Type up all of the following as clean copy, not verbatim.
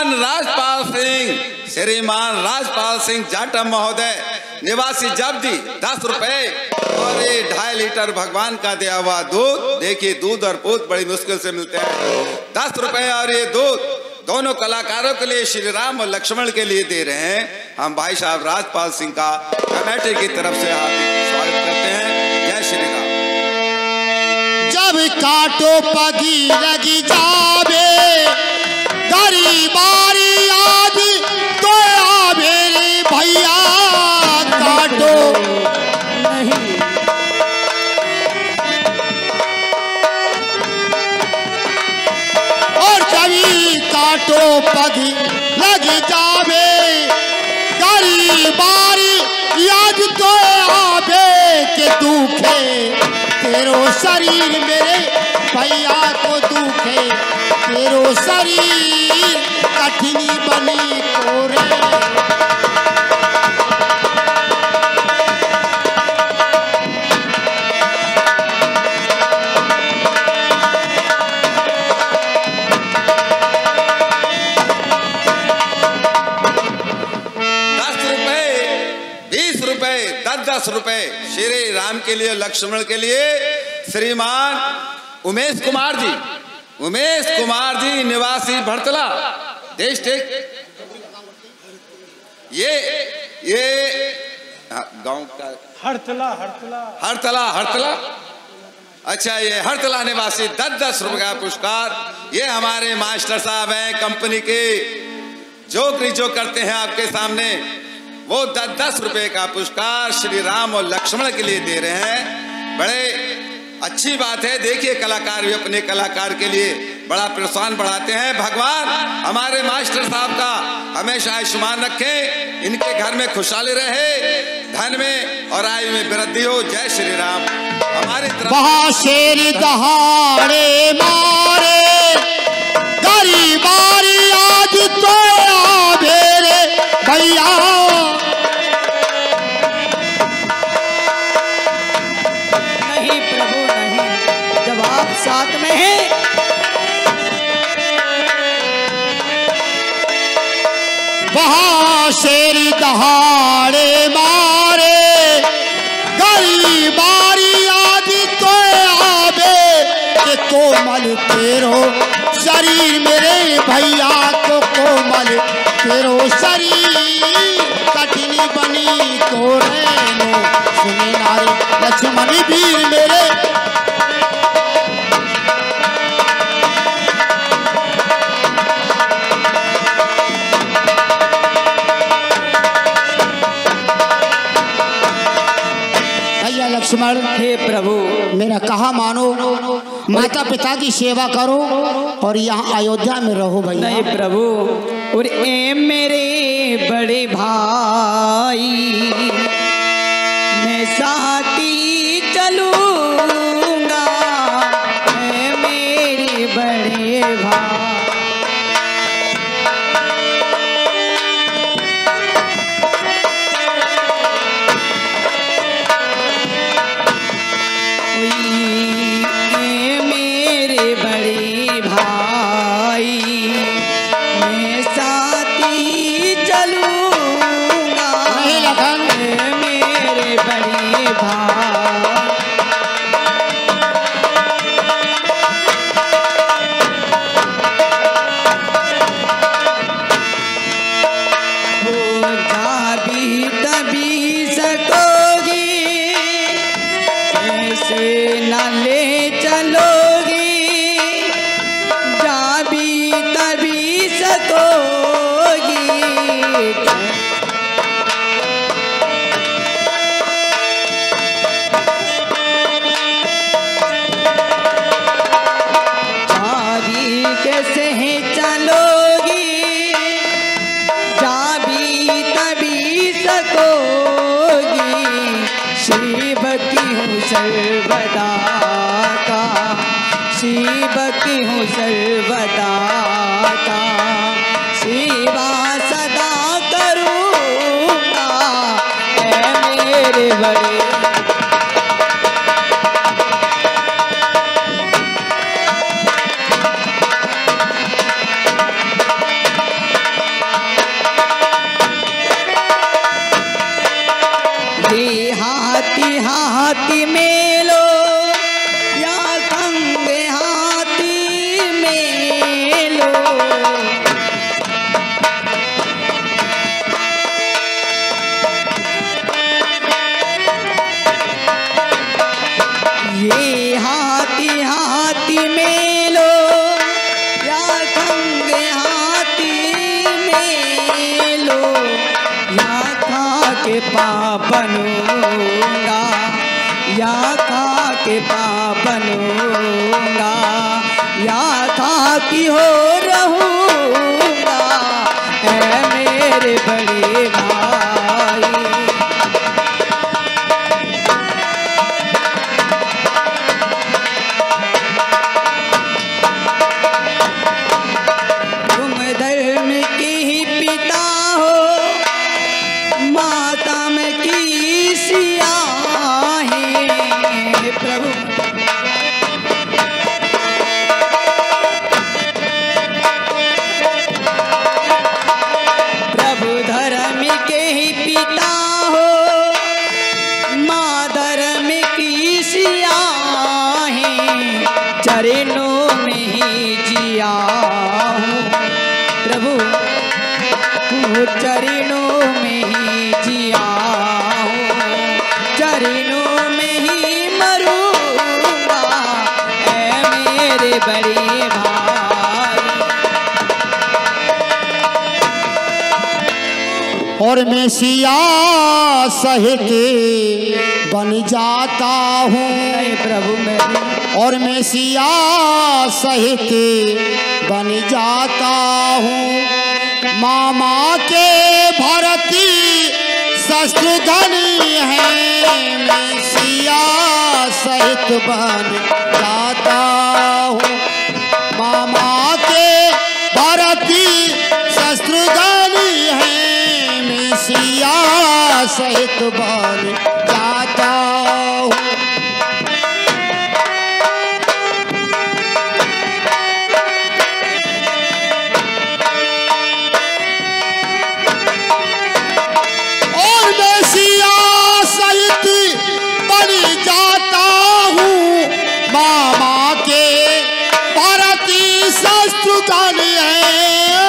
श्रीमान राजपाल सिंह जाटव महोदय निवासी जब्दी 10 रुपए और ये 2.5 लीटर भगवान का दिया हुआ दूध। देखिए दूध और पूत बड़ी मुश्किल से मिलते हैं। 10 रुपए और ये दूध दोनों कलाकारों के लिए श्री राम और लक्ष्मण के लिए दे रहे हैं। हम भाई साहब राजपाल सिंह का कमेटी की तरफ से हार्दिक स्वागत करते हैं। जय श्री राम। जब काटो पगी लगी जावे गरीबारी आज तो आवे रे भैया काटो नहीं। और कभी काटो पगी लगी जावे गरीबारी आज तो आवे के दुखे तेरो शरीर मेरे भैया को दुखे तेरो शरीर कठिनी बनी कोरे। ₹10 श्री राम के लिए लक्ष्मण के लिए श्रीमान उमेश कुमार जी निवासी भड़तला देश ये गांव का हरतला। अच्छा ये हरतला निवासी 10 रुपए का पुरस्कार। ये हमारे मास्टर साहब हैं कंपनी के जो करते हैं आपके सामने वो 10 रुपए का पुरस्कार श्री राम और लक्ष्मण के लिए दे रहे हैं। बड़े अच्छी बात है। देखिए कलाकार भी अपने कलाकार के लिए बड़ा प्रोत्साहन बढ़ाते हैं। भगवान हमारे मास्टर साहब का हमेशा आयुष्मान रखे, इनके घर में खुशहाली रहे, धन में और आयु में वृद्धि हो। जय श्री राम। हमारी तरफ शेर दहाड़े मारे गरीबारी आज तो आवे रे भैया साथ में है। वहाँ शेर दहाड़े मारे गरीबारी आदि तो आवे के कोमल तेरो शरीर मेरे भैया को कोमल तेरो शरीर कठिनी बनी तोरे नो सुने नारे लक्ष्मण वीर मेरे लक्ष्मण। हे प्रभु मेरा कहा मानो, माता पिता की सेवा करो और यहाँ अयोध्या में रहो भैया। नहीं प्रभु और ए मेरे बड़े भाई मैं साथी चलूंगा ए मेरे बड़े भाई। सर्वदा का शिव की हूँ सर्वदा का सेवा सदा करूँगा ऐ मेरे बड़े। बनूंगा, या खा के पाप बनूंगा, या खा की हो रहूंगा, ऐ मेरे बड़े भाई। तुम धर्म के ही पिता हो, माता में की सिया है प्रभु। प्रभु धर्म के ही पिता हो, माँ धर्म की सिया है, चरणों में ही जिया हूँ प्रभु, चरणों में ही जिया हूँ, चरणों में ही मरूंगा, ऐ मेरे बड़े भाई। और मैं सिया सहित बन जाता हूँ, ऐ प्रभु मेरे, और मैं सिया सहित बन जाता हूँ। मामा के भरती शत्रुघ्न है, मैं सिया सहित बन जाता हूँ। मामा के भरती शत्रुघ्न है, मैं सिया सहित बन जाता हूँ। मामा के भारती शत्रुघ्न है,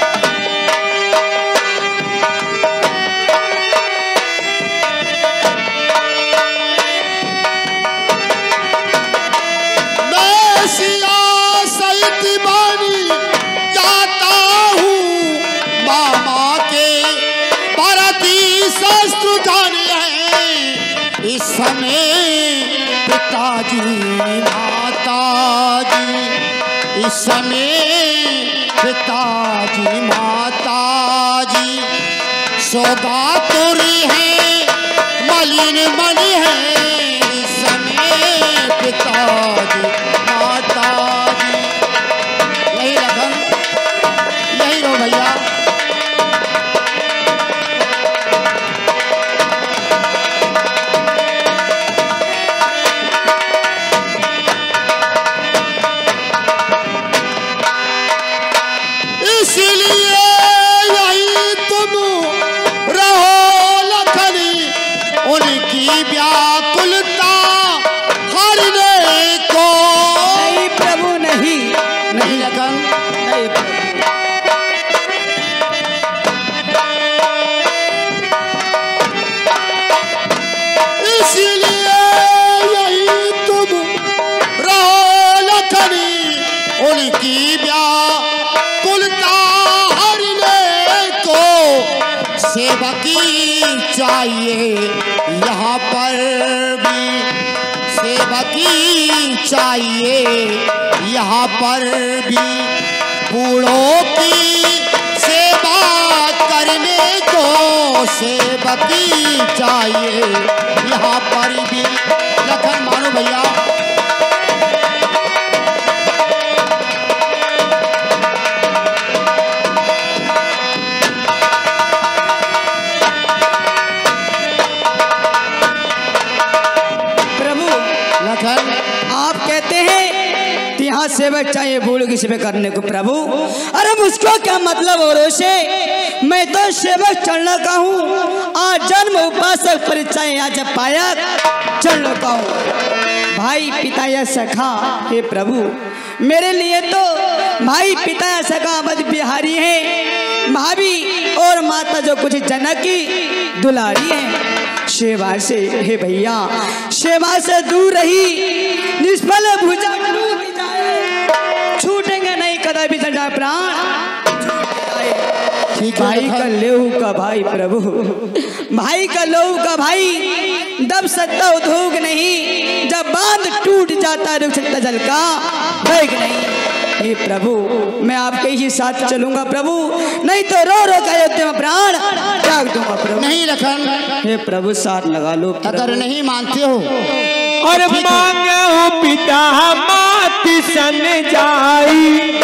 मैं सिया सहित बन जाता हूँ। मामा के भारती शत्रुघ्न है, इस समय पिताजी माताजी, इस समय पिताजी माताजी सौगातुरी है, मलिन मन है, इस समय पिताजी माताजी। यही रखम, यही रो भैया। इसलिए यही तुम रहो लखनी, उनकी व्याकुलता हरने को। नहीं प्रभु नहीं, नहीं लखन, नहीं प्रभु। इसलिए यही तुम रहो लखनी, उनकी व्याकुलता हरने को। सेवकी चाहिए यहाँ पर भी, सेवकी चाहिए यहाँ पर भी, बूढ़ों की सेवा करने को। सेवकी चाहिए यहाँ पर भी। लखन मानो भैया। आप कहते हैं कि यहाँ सेवक चाहिए बूढ़ों की सेवा करने को प्रभु। अरे मुझको क्या मतलब औरों से, मैं तो सेवक चढ़ने का हूँ। आज जन्म उपासक परिचय आज पाया चढ़ने का हूँ। भाई पिता या सखा हे प्रभु, मेरे लिए तो भाई पिता या सखा अवध बिहारी है, भाभी और माता जो कुछ जनक की दुलारी है। सेवा से हे भैया, सेवा से दूर रही निष्फल भुजा डूब जाए, छूटेंगे नहीं कदा भी संजा प्राण। भाई का लेहू का भाई प्रभु, भाई का लेहू का भाई, दब सकता उद्योग नहीं, जब बांध टूट जाता रुक सकता जल का वेग नहीं। हे प्रभु मैं आपके ही साथ चलूंगा प्रभु, नहीं तो रो रो कर अयोध्या में प्राण त्याग दूंगा प्रभु। नहीं लखन, हे प्रभु साथ लगा लो प्रभु। अगर नहीं मानते हो और मांगो पिता मात सन जाई,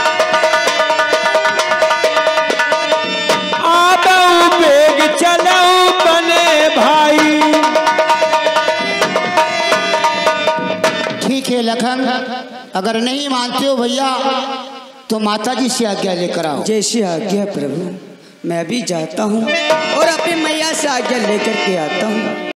आबो बेग चलो बने भाई। ठीक है लखन, अगर नहीं मानते हो भैया तो माता जी से आज्ञा लेकर आओ। जैसी आज्ञा प्रभु, मैं भी जाता हूँ और अपनी मैया से आज्ञा लेकर के आता हूँ।